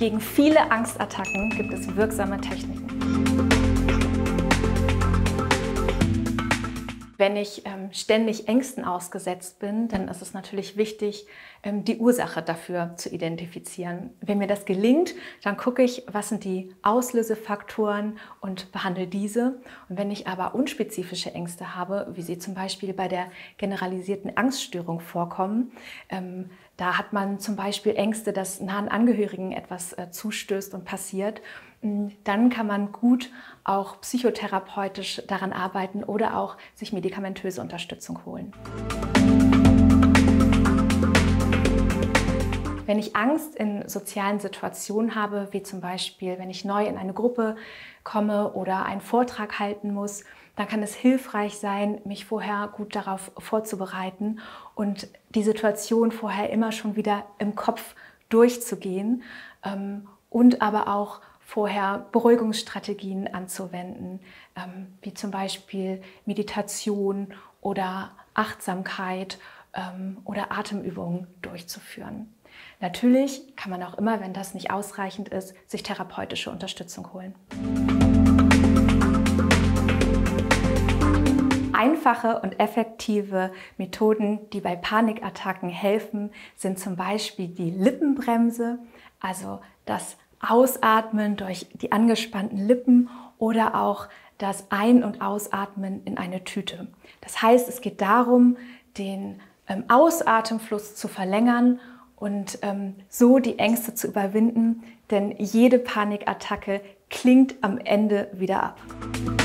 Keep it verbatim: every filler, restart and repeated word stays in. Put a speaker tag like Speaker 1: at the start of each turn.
Speaker 1: Gegen viele Angstattacken gibt es wirksame Techniken. Wenn ich ähm, ständig Ängsten ausgesetzt bin, dann ist es natürlich wichtig, ähm, die Ursache dafür zu identifizieren. Wenn mir das gelingt, dann gucke ich, was sind die Auslösefaktoren und behandle diese. Und wenn ich aber unspezifische Ängste habe, wie sie zum Beispiel bei der generalisierten Angststörung vorkommen, ähm, da hat man zum Beispiel Ängste, dass nahen Angehörigen etwas äh, zustößt und passiert, dann kann man gut auch psychotherapeutisch daran arbeiten oder auch sich medikamentöse Unterstützung holen. Wenn ich Angst in sozialen Situationen habe, wie zum Beispiel, wenn ich neu in eine Gruppe komme oder einen Vortrag halten muss, dann kann es hilfreich sein, mich vorher gut darauf vorzubereiten und die Situation vorher immer schon wieder im Kopf durchzugehen ähm, und aber auch vorher Beruhigungsstrategien anzuwenden, ähm, wie zum Beispiel Meditation oder Achtsamkeit ähm, oder Atemübungen durchzuführen. Natürlich kann man auch immer, wenn das nicht ausreichend ist, sich therapeutische Unterstützung holen. Einfache und effektive Methoden, die bei Panikattacken helfen, sind zum Beispiel die Lippenbremse, also das Ausatmen durch die angespannten Lippen oder auch das Ein- und Ausatmen in eine Tüte. Das heißt, es geht darum, den ähm, Ausatemfluss zu verlängern und ähm, so die Ängste zu überwinden, denn jede Panikattacke klingt am Ende wieder ab.